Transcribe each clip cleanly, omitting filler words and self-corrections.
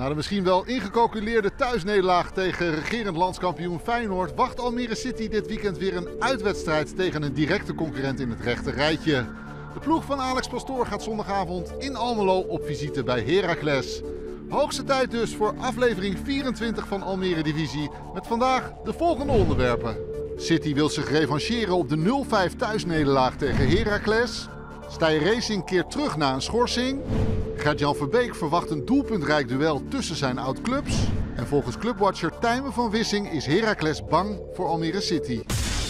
Na de misschien wel ingecalculeerde thuisnederlaag tegen regerend landskampioen Feyenoord wacht Almere City dit weekend weer een uitwedstrijd tegen een directe concurrent in het rechte rijtje. De ploeg van Alex Pastoor gaat zondagavond in Almelo op visite bij Heracles. Hoogste tijd dus voor aflevering 24 van Almere Divisie met vandaag de volgende onderwerpen. City wil zich revancheren op de 0-5 thuisnederlaag tegen Heracles. Steyr Racing keert terug na een schorsing. Gert-Jan Verbeek verwacht een doelpuntrijk duel tussen zijn oud-clubs. En volgens clubwatcher Tijmen van Wissing is Heracles bang voor Almere City.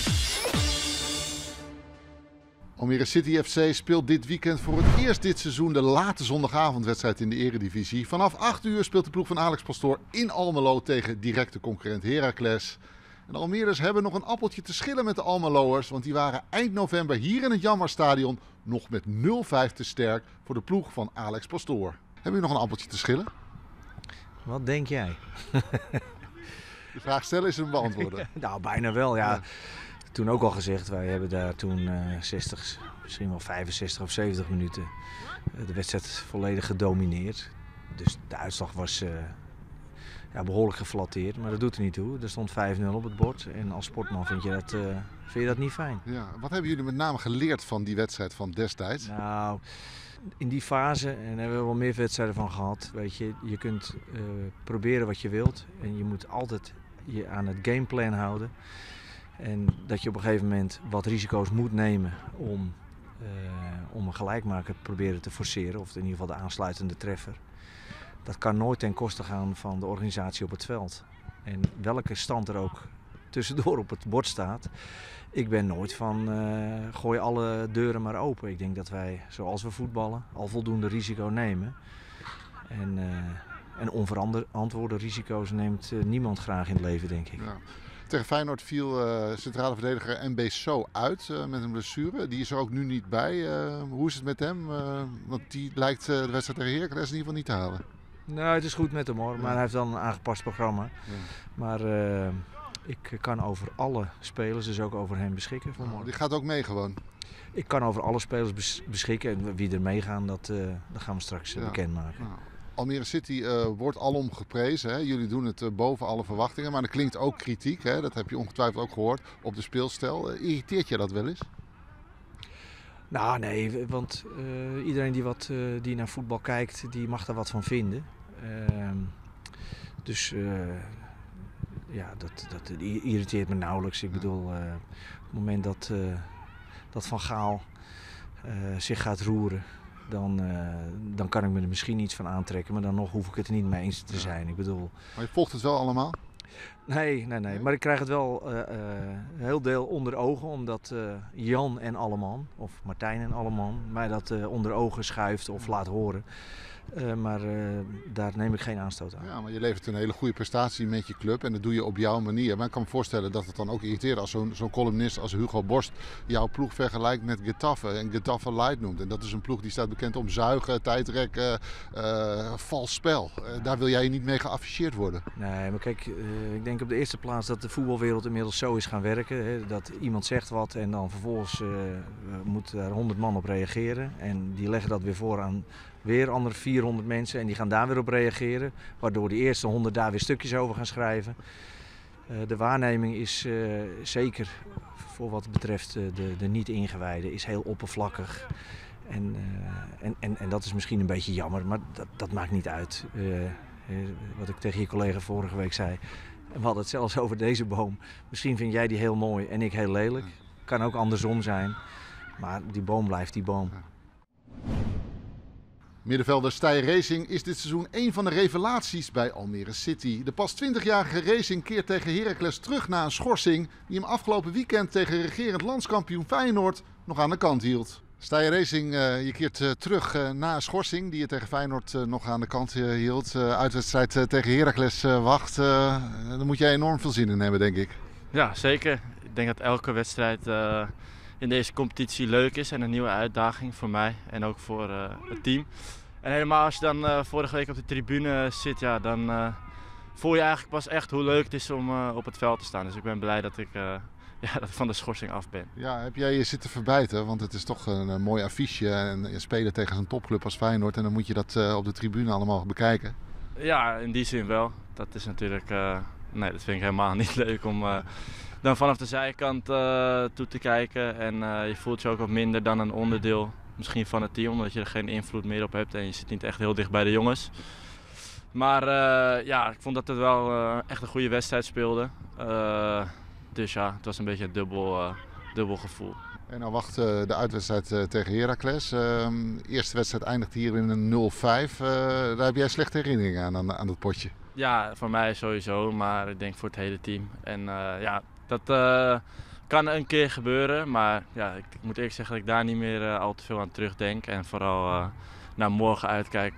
Almere City FC speelt dit weekend voor het eerst dit seizoen de late zondagavondwedstrijd in de Eredivisie. Vanaf 8 uur speelt de ploeg van Alex Pastoor in Almelo tegen directe concurrent Heracles. En de Almeerders hebben nog een appeltje te schillen met de Almeloers, want die waren eind november hier in het Jammerstadion nog met 0-5 te sterk voor de ploeg van Alex Pastoor. Hebben jullie nog een appeltje te schillen? Wat denk jij? De vraag stellen is hem beantwoorden. Nou, bijna wel, ja. Toen ook al gezegd, wij hebben daar toen 60, misschien wel 65 of 70 minuten de wedstrijd volledig gedomineerd. Dus de uitslag was behoorlijk geflatteerd, maar dat doet er niet toe. Er stond 5-0 op het bord en als sportman vind je dat niet fijn. Ja, wat hebben jullie met name geleerd van die wedstrijd van destijds? Nou, in die fase, en daar hebben we wel meer wedstrijden van gehad, weet je, je kunt proberen wat je wilt en je moet altijd je aan het gameplan houden. En dat je op een gegeven moment wat risico's moet nemen om een gelijkmaker proberen te forceren, of in ieder geval de aansluitende treffer. Dat kan nooit ten koste gaan van de organisatie op het veld. En welke stand er ook tussendoor op het bord staat. Ik ben nooit van gooi alle deuren maar open. Ik denk dat wij, zoals we voetballen, al voldoende risico nemen. En onverantwoorde risico's neemt niemand graag in het leven, denk ik. Ja. Tegen Feyenoord viel centrale verdediger MB So uit met een blessure. Die is er ook nu niet bij. Hoe is het met hem? Want die lijkt de wedstrijd tegen Heracles in ieder geval niet te halen. Nou, het is goed met hem hoor, maar hij heeft dan een aangepast programma. Ja. Maar ik kan over alle spelers, dus ook over hem beschikken. Die gaat ook mee gewoon? Ik kan over alle spelers beschikken en wie er meegaan, dat gaan we straks bekendmaken. Nou. Almere City wordt alom geprezen. Hè? Jullie doen het boven alle verwachtingen. Maar er klinkt ook kritiek, hè? Dat heb je ongetwijfeld ook gehoord, op de speelstijl. Irriteert je dat wel eens? Nou nee, want iedereen die naar voetbal kijkt, die mag daar wat van vinden. Dat irriteert me nauwelijks. Ik bedoel, op het moment dat Van Gaal zich gaat roeren, dan kan ik me er misschien iets van aantrekken, maar dan nog hoef ik het er niet mee eens te zijn. Ik bedoel, maar je volgt het wel allemaal? Nee. Maar ik krijg het wel heel deel onder ogen, omdat Jan en Alleman, of Martijn en Alleman, mij dat onder ogen schuift of laat horen. Maar daar neem ik geen aanstoot aan. Ja, maar je levert een hele goede prestatie met je club en dat doe je op jouw manier. Maar ik kan me voorstellen dat het dan ook irriteert als zo'n columnist als Hugo Borst jouw ploeg vergelijkt met Getafe en Getafe Light noemt. En dat is een ploeg die staat bekend om zuigen, tijdrekken, vals spel. Daar wil jij niet mee geafficheerd worden. Nee, maar kijk, ik denk op de eerste plaats dat de voetbalwereld inmiddels zo is gaan werken. Hè, dat iemand zegt wat en dan vervolgens moet daar 100 man op reageren. En die leggen dat weer voor aan weer andere 400 mensen en die gaan daar weer op reageren. Waardoor de eerste 100 daar weer stukjes over gaan schrijven. De waarneming is zeker voor wat betreft de niet-ingewijden is heel oppervlakkig. En dat is misschien een beetje jammer, maar dat maakt niet uit. Wat ik tegen je collega vorige week zei. We hadden het zelfs over deze boom. Misschien vind jij die heel mooi en ik heel lelijk. Kan ook andersom zijn. Maar die boom blijft die boom. Middenvelder Steyr Racing is dit seizoen een van de revelaties bij Almere City. De pas 20-jarige Racing keert tegen Heracles terug na een schorsing die hem afgelopen weekend tegen regerend landskampioen Feyenoord nog aan de kant hield. Steyr Racing, je keert terug na een schorsing die je tegen Feyenoord nog aan de kant hield. Uitwedstrijd tegen Heracles wacht. Daar moet jij enorm veel zin in hebben, denk ik. Ja, zeker. Ik denk dat elke wedstrijd in deze competitie leuk is en een nieuwe uitdaging voor mij en ook voor het team. En helemaal als je dan vorige week op de tribune zit, ja, dan voel je eigenlijk pas echt hoe leuk het is om op het veld te staan. Dus ik ben blij dat ik van de schorsing af ben. Ja, heb jij je zitten verbijten? Want het is toch een mooi affiche en je spelen tegen zo'n topclub als Feyenoord en dan moet je dat op de tribune allemaal bekijken. Ja, in die zin wel. Dat is natuurlijk, nee, dat vind ik helemaal niet leuk om dan vanaf de zijkant toe te kijken. En je voelt je ook wat minder dan een onderdeel misschien van het team, omdat je er geen invloed meer op hebt en je zit niet echt heel dicht bij de jongens. Maar ja, ik vond dat het wel echt een goede wedstrijd speelde. Dus ja, het was een beetje een dubbel gevoel. En dan wacht de uitwedstrijd tegen Heracles. De eerste wedstrijd eindigt hier in een 0-5. Daar heb jij slechte herinneringen aan dat potje. Ja, voor mij sowieso, maar ik denk voor het hele team. En ja, dat kan een keer gebeuren, maar ja, ik moet eerlijk zeggen dat ik daar niet meer al te veel aan terugdenk. En vooral naar morgen uitkijk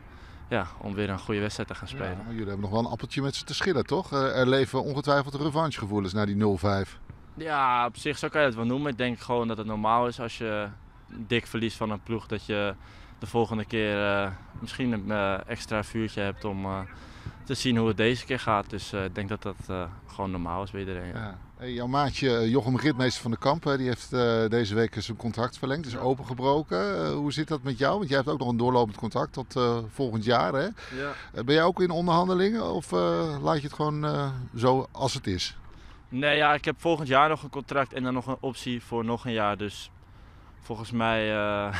ja, om weer een goede wedstrijd te gaan spelen. Ja, jullie hebben nog wel een appeltje met ze te schillen, toch? Er leven ongetwijfeld revanchegevoelens naar die 0-5. Ja, op zich zo kan je het wel noemen. Ik denk gewoon dat het normaal is als je dik verliest van een ploeg, dat je de volgende keer misschien een extra vuurtje hebt om te zien hoe het deze keer gaat. Dus ik denk dat dat gewoon normaal is bij iedereen. Ja. Ja. Hey, jouw maatje Jochem Ritmeester van der Kamp, die heeft deze week zijn contract verlengd, is opengebroken. Hoe zit dat met jou? Want jij hebt ook nog een doorlopend contract tot volgend jaar. Hè? Ja. Ben jij ook in onderhandelingen of laat je het gewoon zo als het is? Nee, ja, ik heb volgend jaar nog een contract en dan nog een optie voor nog een jaar. Dus volgens mij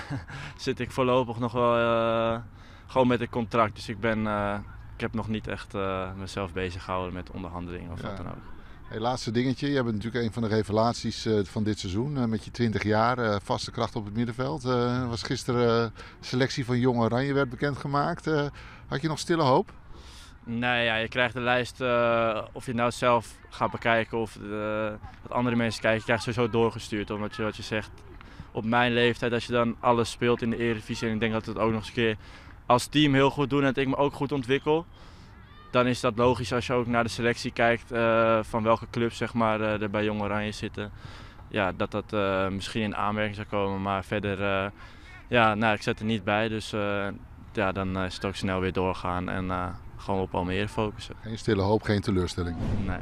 zit ik voorlopig nog wel gewoon met een contract. Dus ik heb nog niet echt mezelf bezig gehouden met onderhandelingen of wat dan ook. Hey, laatste dingetje. Jij bent natuurlijk een van de revelaties van dit seizoen. Met je 20 jaar, vaste kracht op het middenveld. Was gisteren selectie van Jong Oranje werd bekendgemaakt. Had je nog stille hoop? Nee, ja, je krijgt de lijst, of je het nou zelf gaat bekijken of wat andere mensen kijken, je krijgt sowieso doorgestuurd. Omdat je, wat je zegt, op mijn leeftijd, als je dan alles speelt in de Eredivisie en ik denk dat we het ook nog eens een keer als team heel goed doen en dat ik me ook goed ontwikkel, dan is dat logisch als je ook naar de selectie kijkt van welke clubs zeg maar, er bij Jong Oranje zitten. Ja, dat misschien in aanmerking zou komen, maar verder, ja, nou, ik zet er niet bij. Dus ja, dan is het ook snel weer doorgaan en gewoon op Almere focussen. Geen stille hoop, geen teleurstelling. Nee.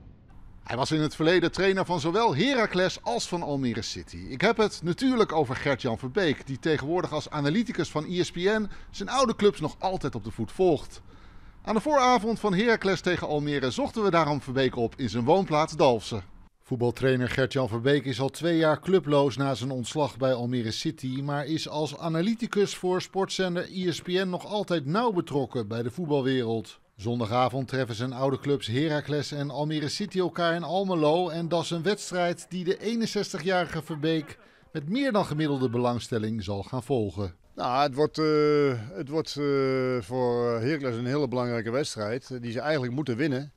Hij was in het verleden trainer van zowel Heracles als van Almere City. Ik heb het natuurlijk over Gert-Jan Verbeek, die tegenwoordig als analyticus van ESPN zijn oude clubs nog altijd op de voet volgt. Aan de vooravond van Heracles tegen Almere zochten we daarom Verbeek op in zijn woonplaats Dalfsen. Voetbaltrainer Gert-Jan Verbeek is al 2 jaar clubloos na zijn ontslag bij Almere City, maar is als analyticus voor sportzender ESPN nog altijd nauw betrokken bij de voetbalwereld. Zondagavond treffen zijn oude clubs Heracles en Almere City elkaar in Almelo en dat is een wedstrijd die de 61-jarige Verbeek met meer dan gemiddelde belangstelling zal gaan volgen. Nou, het wordt voor Heracles een hele belangrijke wedstrijd die ze eigenlijk moeten winnen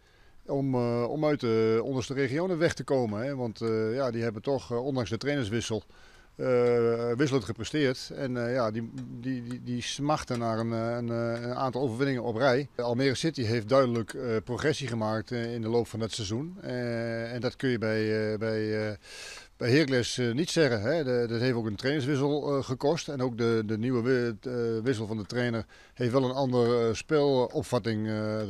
om uit de onderste regionen weg te komen. Hè? Want ja, die hebben toch, ondanks de trainerswissel, wisselend gepresteerd. En ja, die smachten naar een aantal overwinningen op rij. Almere City heeft duidelijk progressie gemaakt in de loop van het seizoen. En dat kun je bij Heracles niet zeggen. Hè. Dat heeft ook een trainerswissel gekost. En ook de nieuwe wissel van de trainer heeft wel een andere spelopvatting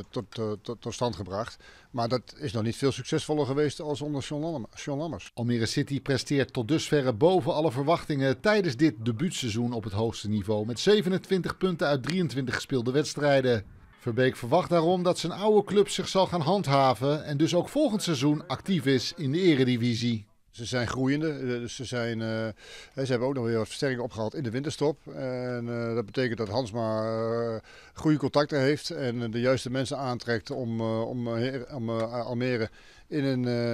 tot stand gebracht. Maar dat is nog niet veel succesvoller geweest als onder John Lammers. Almere City presteert tot dusverre boven alle verwachtingen tijdens dit debuutseizoen op het hoogste niveau. Met 27 punten uit 23 gespeelde wedstrijden. Verbeek verwacht daarom dat zijn oude club zich zal gaan handhaven en dus ook volgend seizoen actief is in de Eredivisie. Ze zijn groeiende, dus ze hebben ook nog weer wat versterking opgehaald in de winterstop. En dat betekent dat Hansma goede contacten heeft en de juiste mensen aantrekt om Almere in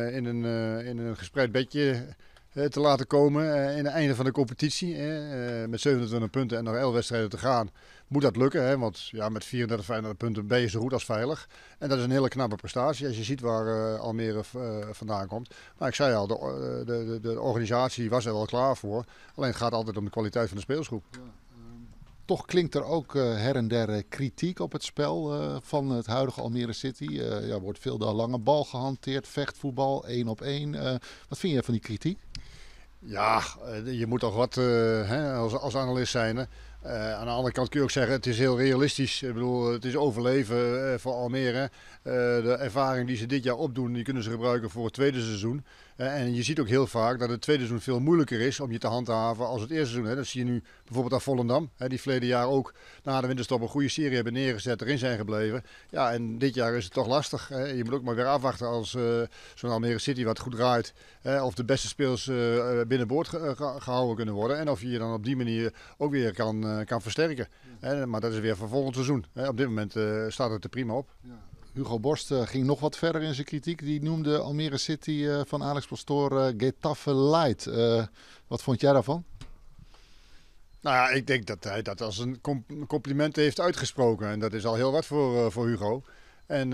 een gespreid bedje te laten komen in het einde van de competitie. Met 27 punten en nog 11 wedstrijden te gaan moet dat lukken. Hè? Want ja, met 34, 35 punten ben je zo goed als veilig. En dat is een hele knappe prestatie als je ziet waar Almere vandaan komt. Maar ik zei al, de organisatie was er wel klaar voor. Alleen het gaat altijd om de kwaliteit van de speelsgroep. Ja. Toch klinkt er ook her en der kritiek op het spel van het huidige Almere City. Er wordt veel de lange bal gehanteerd, vechtvoetbal, 1 op 1. Wat vind je van die kritiek? Ja, je moet toch wat als analist zijn. Hè? Aan de andere kant kun je ook zeggen, het is heel realistisch. Ik bedoel, het is overleven voor Almere. De ervaring die ze dit jaar opdoen, die kunnen ze gebruiken voor het tweede seizoen. En je ziet ook heel vaak dat het tweede seizoen veel moeilijker is om je te handhaven als het eerste seizoen. Dat zie je nu bijvoorbeeld aan Volendam, die verleden jaar ook na de winterstop een goede serie hebben neergezet, erin zijn gebleven. Ja, en dit jaar is het toch lastig. Je moet ook maar weer afwachten als zo'n Almere City wat goed draait. Of de beste spelers binnenboord gehouden kunnen worden. En of je je dan op die manier ook weer kan versterken. Maar dat is weer voor volgend seizoen. Op dit moment staat het er prima op. Ja. Hugo Borst ging nog wat verder in zijn kritiek. Die noemde Almere City van Alex Pastoor Getafe Light. Wat vond jij daarvan? Nou ja, ik denk dat hij dat als een compliment heeft uitgesproken. En dat is al heel wat voor Hugo. En,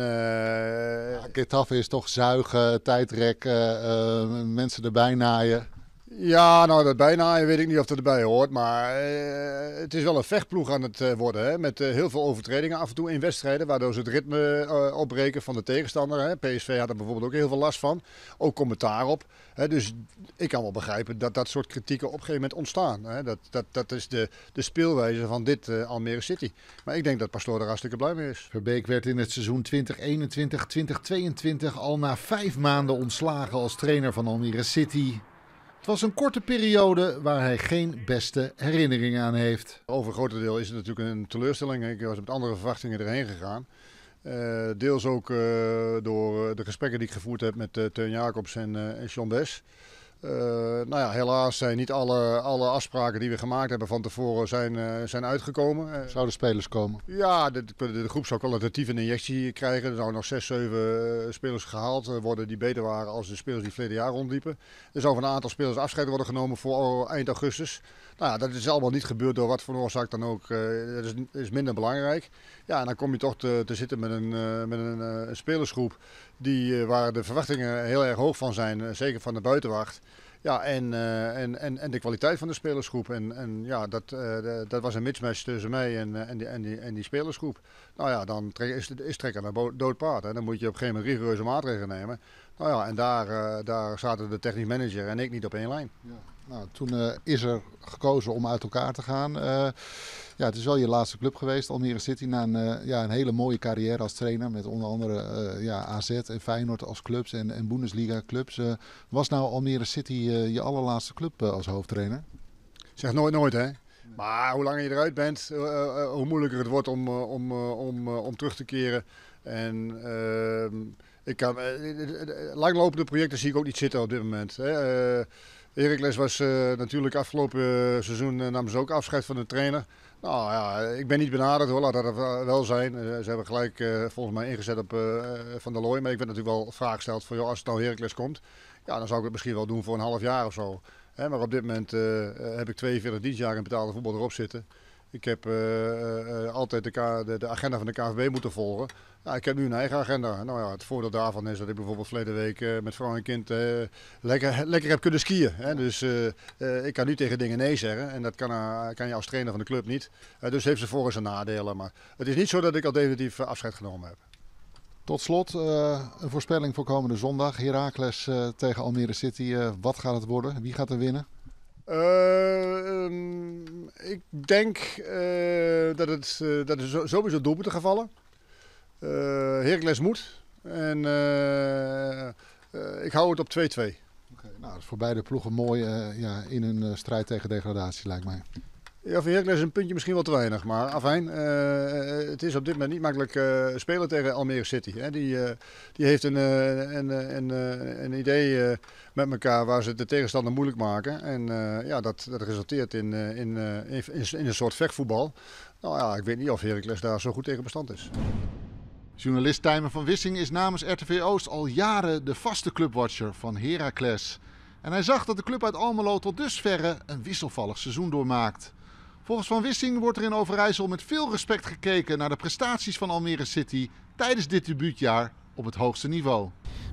Getafe is toch zuigen, tijdrekken, mensen erbij naaien. Ja, nou dat bijnaaien weet ik niet of dat erbij hoort. Maar het is wel een vechtploeg aan het worden. Hè, met heel veel overtredingen af en toe in wedstrijden. Waardoor ze het ritme opbreken van de tegenstander. Hè. PSV had er bijvoorbeeld ook heel veel last van. Ook commentaar op. Hè, dus ik kan wel begrijpen dat dat soort kritieken op een gegeven moment ontstaan. Hè. Dat is de speelwijze van dit Almere City. Maar ik denk dat Pastoor er hartstikke blij mee is. Verbeek werd in het seizoen 2021-2022 al na 5 maanden ontslagen als trainer van Almere City. Het was een korte periode waar hij geen beste herinneringen aan heeft. Over een groot deel is het natuurlijk een teleurstelling. Ik was met andere verwachtingen erheen gegaan. Deels ook door de gesprekken die ik gevoerd heb met Teun Jacobs en John Bes. Nou ja, helaas zijn niet alle afspraken die we gemaakt hebben van tevoren zijn uitgekomen. Zouden spelers komen? Ja, de groep zou kwalitatief een injectie krijgen. Er zouden nog 6, 7 spelers gehaald worden die beter waren als de spelers die verleden jaar rondliepen. Er zou van een aantal spelers afscheid worden genomen voor eind augustus. Nou ja, dat is allemaal niet gebeurd door wat voor oorzaak dan ook. Dat is minder belangrijk. Ja, en dan kom je toch te zitten met een spelersgroep waar de verwachtingen heel erg hoog van zijn, zeker van de buitenwacht. Ja, en de kwaliteit van de spelersgroep. En ja, dat was een mismatch tussen mij en die spelersgroep. Nou ja, dan is trekken naar dood paard. Hè. Dan moet je op een gegeven moment rigoureuze maatregelen nemen. Nou ja, en daar zaten de technisch manager en ik niet op één lijn. Ja. Nou, toen is er gekozen om uit elkaar te gaan. Ja, het is wel je laatste club geweest, Almere City, na een hele mooie carrière als trainer. Met onder andere AZ en Feyenoord als clubs en Bundesliga clubs. Was nou Almere City je allerlaatste club als hoofdtrainer? Zeg nooit hè. Maar hoe langer je eruit bent, hoe moeilijker het wordt om terug te keren. En langlopende projecten zie ik ook niet zitten op dit moment. Hè. Heracles was natuurlijk afgelopen seizoen namen ze ook afscheid van de trainer. Nou ja, ik ben niet benaderd hoor, laat dat wel zijn. Ze hebben gelijk volgens mij ingezet op Van der Looy. Maar ik werd natuurlijk wel vraag gesteld van joh, als het nou Heracles komt, ja, dan zou ik het misschien wel doen voor een half jaar of zo. Maar op dit moment heb ik 42 dienstjaren in betaalde voetbal erop zitten. Ik heb altijd de agenda van de KNVB moeten volgen. Nou, ik heb nu een eigen agenda. Nou ja, het voordeel daarvan is dat ik bijvoorbeeld verleden week met vrouw en kind lekker heb kunnen skiën. Hè. Dus ik kan nu tegen dingen nee zeggen. En dat kan je als trainer van de club niet. Dus heeft ze voor- en nadelen. Maar het is niet zo dat ik al definitief afscheid genomen heb. Tot slot, een voorspelling voor komende zondag. Heracles tegen Almere City. Wat gaat het worden? Wie gaat er winnen? Ik denk dat er sowieso doelpunten gaan vallen. Heracles moet. En ik hou het op 2-2. Okay, nou, dat is voor beide ploegen mooi in hun strijd tegen degradatie, lijkt mij. Ja, voor Heracles is een puntje misschien wel te weinig. Maar afijn, het is op dit moment niet makkelijk spelen tegen Almere City. Hè. Die heeft een idee met elkaar waar ze de tegenstander moeilijk maken. En ja, dat resulteert in een soort vechtvoetbal. Nou ja, ik weet niet of Heracles daar zo goed tegen bestand is. Journalist Tijmen van Wissing is namens RTV Oost al jaren de vaste clubwatcher van Heracles. En hij zag dat de club uit Almelo tot dusverre een wisselvallig seizoen doormaakt. Volgens Van Wissing wordt er in Overijssel met veel respect gekeken naar de prestaties van Almere City tijdens dit debuutjaar op het hoogste niveau.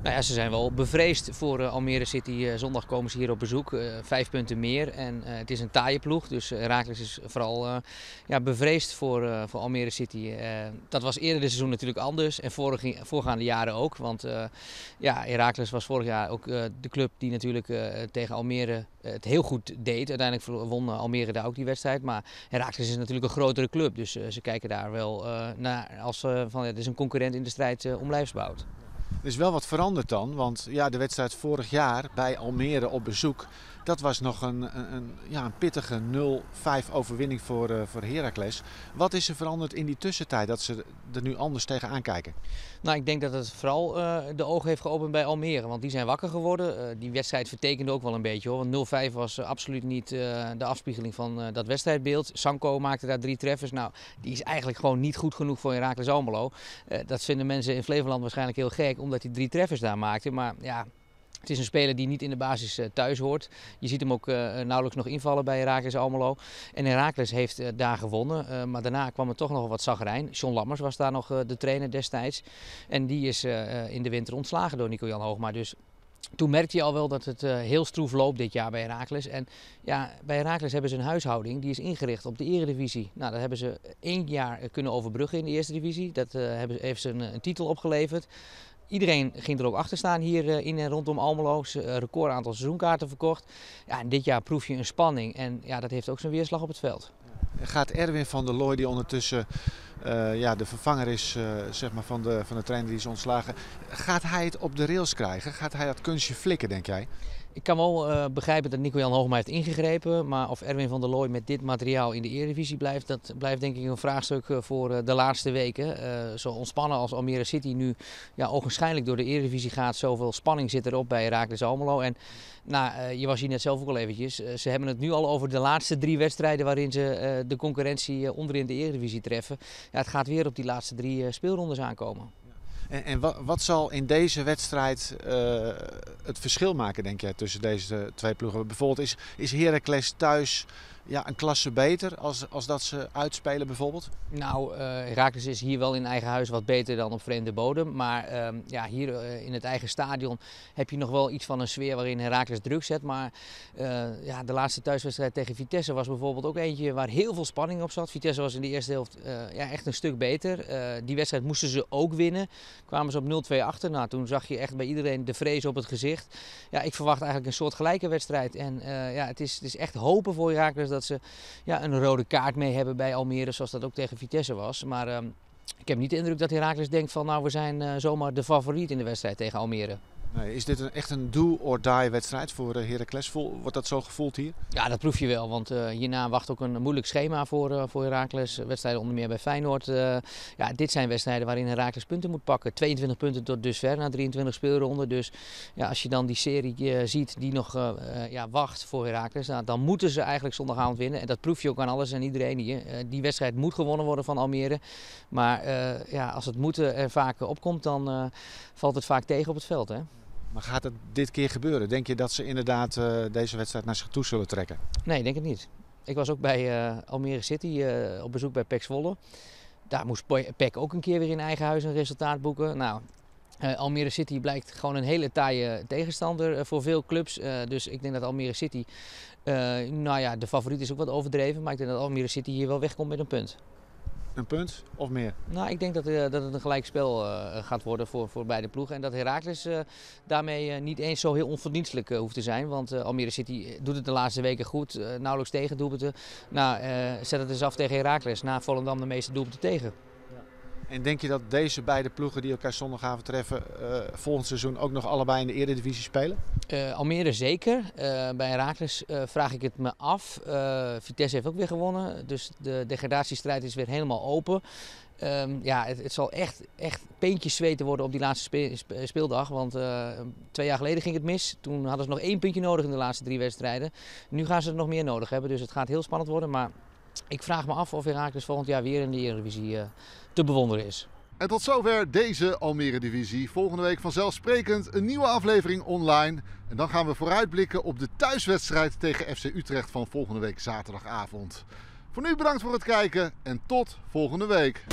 Nou ja, ze zijn wel bevreesd voor Almere City. Zondag komen ze hier op bezoek. 5 punten meer en het is een taaie ploeg. Dus Heracles is vooral bevreesd voor Almere City. Dat was eerder dit seizoen natuurlijk anders en voorgaande jaren ook. Want Heracles was vorig jaar ook de club die natuurlijk tegen Almere het heel goed deed. Uiteindelijk won Almere daar ook die wedstrijd. Maar Heracles is natuurlijk een grotere club. Dus ze kijken daar wel naar als het is een concurrent in de strijd om lijfsbehoud. Er is wel wat veranderd dan, want ja, de wedstrijd vorig jaar bij Almere op bezoek, dat was nog een pittige 0-5 overwinning voor Heracles. Wat is er veranderd in die tussentijd dat ze er nu anders tegenaan kijken? Nou, ik denk dat het vooral de ogen heeft geopend bij Almere, want die zijn wakker geworden. Die wedstrijd vertekende ook wel een beetje hoor, want 0-5 was absoluut niet de afspiegeling van dat wedstrijdbeeld. Sanko maakte daar 3 treffers. Nou, die is eigenlijk gewoon niet goed genoeg voor Heracles Almelo. Dat vinden mensen in Flevoland waarschijnlijk heel gek, omdat hij 3 treffers daar maakte. Maar ja, het is een speler die niet in de basis thuis hoort. Je ziet hem ook nauwelijks nog invallen bij Heracles Almelo. En Heracles heeft daar gewonnen. Maar daarna kwam er toch nog wat zagrijn. John Lammers was daar nog de trainer destijds. En die is in de winter ontslagen door Nico-Jan Hoogma. Dus toen merkte je al wel dat het heel stroef loopt dit jaar bij Heracles. En ja, bij Heracles hebben ze een huishouding die is ingericht op de eredivisie. Nou, dat hebben ze 1 jaar kunnen overbruggen in de eerste divisie. Dat heeft ze een titel opgeleverd. Iedereen ging er ook achter staan hier in en rondom Almelo. Record aantal seizoenkaarten verkocht. Ja, en dit jaar proef je een spanning en ja, dat heeft ook zijn weerslag op het veld. Gaat Erwin van der Looy, die ondertussen de vervanger is van de trainer die is ontslagen, gaat hij het op de rails krijgen? Gaat hij dat kunstje flikken, denk jij? Ik kan wel begrijpen dat Nico-Jan Hoogma heeft ingegrepen, maar of Erwin van der Looy met dit materiaal in de Eredivisie blijft, dat blijft denk ik een vraagstuk voor de laatste weken. Zo ontspannen als Almere City nu ogenschijnlijk door de Eredivisie gaat, zoveel spanning zit erop bij Heracles Almelo. En je was hier net zelf ook al eventjes, ze hebben het nu al over de laatste 3 wedstrijden waarin ze de concurrentie onderin de Eredivisie treffen. Ja, het gaat weer op die laatste 3 speelrondes aankomen. En wat zal in deze wedstrijd het verschil maken, denk jij, tussen deze 2 ploegen? Bijvoorbeeld is Heracles thuis een klasse beter als dat ze uitspelen bijvoorbeeld? Nou, Heracles is hier wel in eigen huis wat beter dan op vreemde bodem. Maar hier in het eigen stadion heb je nog wel iets van een sfeer waarin Heracles druk zet. Maar de laatste thuiswedstrijd tegen Vitesse was bijvoorbeeld ook eentje waar heel veel spanning op zat. Vitesse was in de eerste helft echt een stuk beter. Die wedstrijd moesten ze ook winnen. Kwamen ze op 0-2 achter. Nou, toen zag je echt bij iedereen de vrees op het gezicht. Ja, ik verwacht eigenlijk een soort gelijke wedstrijd. En het is echt hopen voor Heracles dat ze een rode kaart mee hebben bij Almere, zoals dat ook tegen Vitesse was. Maar ik heb niet de indruk dat Heracles denkt van we zijn zomaar de favoriet in de wedstrijd tegen Almere. Nee, is dit echt een do-or-die wedstrijd voor Heracles? Wordt dat zo gevoeld hier? Ja, dat proef je wel, want hierna wacht ook een moeilijk schema voor Heracles. Wedstrijden onder meer bij Feyenoord. Dit zijn wedstrijden waarin Heracles punten moet pakken. 22 punten tot dusver na 23 speelronden. Dus als je dan die serie ziet die nog wacht voor Heracles, dan moeten ze eigenlijk zondagavond winnen. En dat proef je ook aan alles en iedereen hier. Die wedstrijd moet gewonnen worden van Almere. Maar als het moeten er vaak opkomt, dan valt het vaak tegen op het veld, hè? Maar gaat het dit keer gebeuren? Denk je dat ze inderdaad deze wedstrijd naar zich toe zullen trekken? Nee, ik denk het niet. Ik was ook bij Almere City op bezoek bij PEC Zwolle. Daar moest PEC ook een keer weer in eigen huis een resultaat boeken. Nou, Almere City blijkt gewoon een hele taaie tegenstander voor veel clubs. Dus ik denk dat Almere City, de favoriet is ook wat overdreven. Maar ik denk dat Almere City hier wel wegkomt met een punt. Een punt of meer? Nou, ik denk dat het een gelijkspel gaat worden voor beide ploegen. En dat Heracles daarmee niet eens zo heel onverdienstelijk hoeft te zijn. Want Almere City doet het de laatste weken goed. Nauwelijks tegendoelpunten. Zet het eens af tegen Heracles. Na Volendam de meeste doelpunten tegen. En denk je dat deze beide ploegen die elkaar zondagavond treffen volgend seizoen ook nog allebei in de Eredivisie spelen? Almere zeker. Bij Heracles vraag ik het me af. Vitesse heeft ook weer gewonnen. Dus de degradatiestrijd is weer helemaal open. Het zal echt peentjes zweten worden op die laatste speeldag. Want 2 jaar geleden ging het mis. Toen hadden ze nog 1 puntje nodig in de laatste 3 wedstrijden. Nu gaan ze er nog meer nodig hebben. Dus het gaat heel spannend worden. Maar ik vraag me af of Heracles volgend jaar weer in de Eredivisie te bewonderen is. En tot zover deze Almere Divisie. Volgende week vanzelfsprekend een nieuwe aflevering online. En dan gaan we vooruitblikken op de thuiswedstrijd tegen FC Utrecht van volgende week zaterdagavond. Voor nu bedankt voor het kijken en tot volgende week.